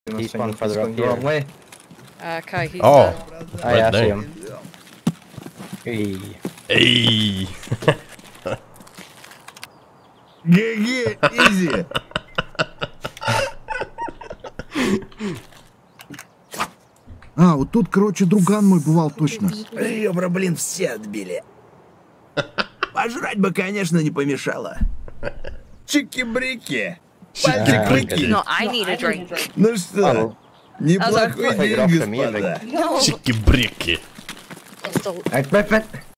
He's one further up the wrong way. Okay, he's Oh, I right see there. him. Hey. Hey. Ге-ге, изи. А, вот тут, короче, друган мой бывал точно. Ребра, блин, все отбили. Пожрать бы, конечно, не помешало. Чики-брики. Пальчик-клыки. No, I need a drink. Ну что, неплохой Take it день, off for me, господа. No. Чики-брики. It's still- Right.